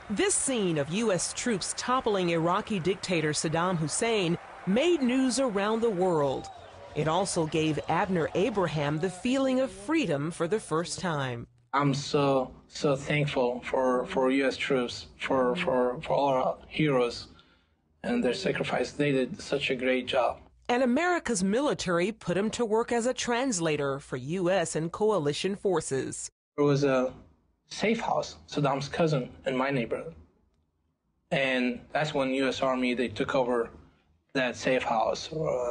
This scene of U.S. troops toppling Iraqi dictator Saddam Hussein made news around the world. It also gave Abner Abraham the feeling of freedom for the first time. I'm so thankful for U.S. troops, for all our heroes and their sacrifice. They did such a great job. And America's military put him to work as a translator for U.S. and coalition forces. There was a safe house, Saddam's cousin, in my neighborhood. And that's when U.S. Army, they took over that safe house.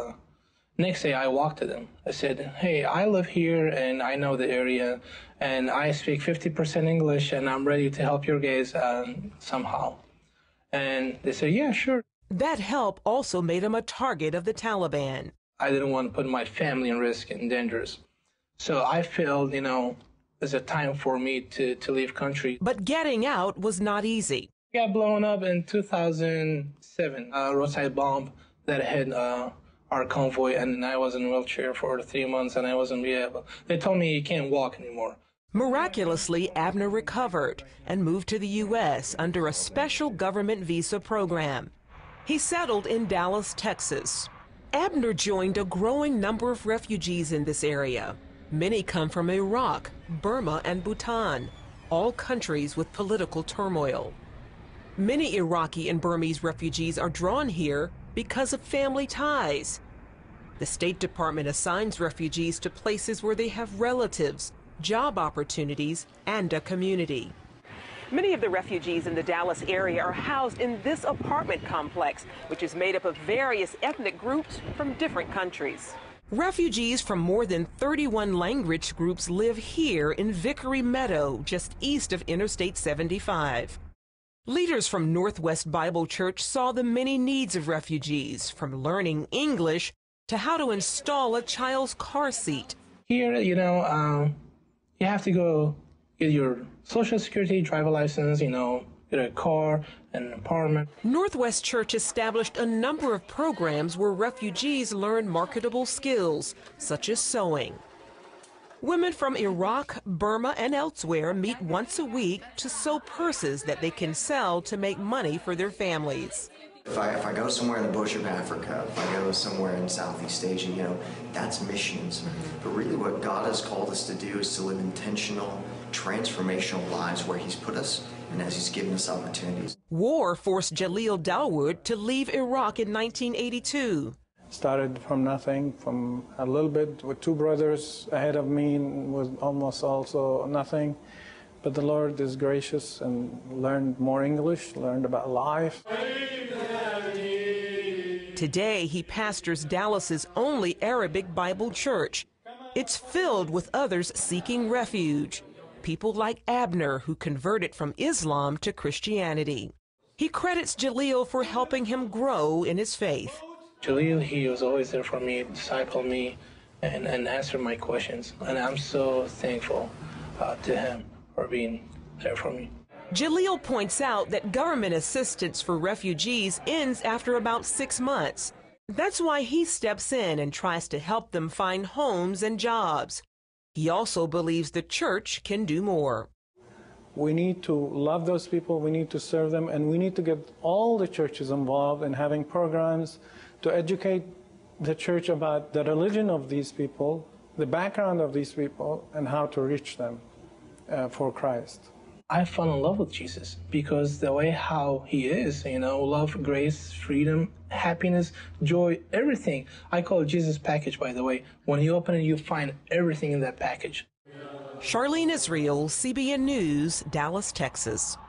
Next day, I walked to them. I said, hey, I live here, and I know the area, and I speak 50% English, and I'm ready to help your guys somehow. And they said, yeah, sure. That help also made him a target of the Taliban. I didn't want to put my family in risk and dangers. So I felt, there's a time for me to leave country. But getting out was not easy. Got blown up in 2007, a roadside bomb that hit our convoy, and I was in a wheelchair for 3 months, and I wasn't able. They told me you can't walk anymore. Miraculously, Abner recovered and moved to the U.S. under a special government visa program. He settled in Dallas, Texas. Abner joined a growing number of refugees in this area. Many come from Iraq, Burma, and Bhutan, all countries with political turmoil. Many Iraqi and Burmese refugees are drawn here because of family ties. The State Department assigns refugees to places where they have relatives, job opportunities, and a community. Many of the refugees in the Dallas area are housed in this apartment complex, which is made up of various ethnic groups from different countries. Refugees from more than 31 language groups live here in Vickery Meadow, just east of Interstate 75. Leaders from Northwest Bible Church saw the many needs of refugees, from learning English to how to install a child's car seat. Here, you have to go get your Social Security, driver license, get a car, and an apartment. Northwest Church established a number of programs where refugees learn marketable skills, such as sewing. Women from Iraq, Burma, and elsewhere meet once a week to sew purses that they can sell to make money for their families. If I go somewhere in the bush of Africa, if I go somewhere in Southeast Asia, that's missions. But really what God has called us to do is to live intentional, transformational lives where He's put us and as He's given us opportunities. War forced Jaleel Dawood to leave Iraq in 1982. Started from nothing, from a little bit with two brothers ahead of me, was almost also nothing. But the Lord is gracious and learned more English, learned about life. Today, he pastors Dallas's only Arabic Bible church. It's filled with others seeking refuge, people like Abner, who converted from Islam to Christianity. He credits Jaleel for helping him grow in his faith. Jaleel, he was always there for me, discipled me, and answered my questions. And I'm so thankful to him for being there for me. Jaleel points out that government assistance for refugees ends after about 6 months. That's why he steps in and tries to help them find homes and jobs. He also believes the church can do more. We need to love those people, we need to serve them, and we need to get all the churches involved in having programs to educate the church about the religion of these people, the background of these people, and how to reach them for Christ. I fell in love with Jesus because the way how He is, love, grace, freedom, happiness, joy, everything. I call it Jesus package, by the way. When you open it, you find everything in that package. Charlene Israel, CBN News, Dallas, Texas.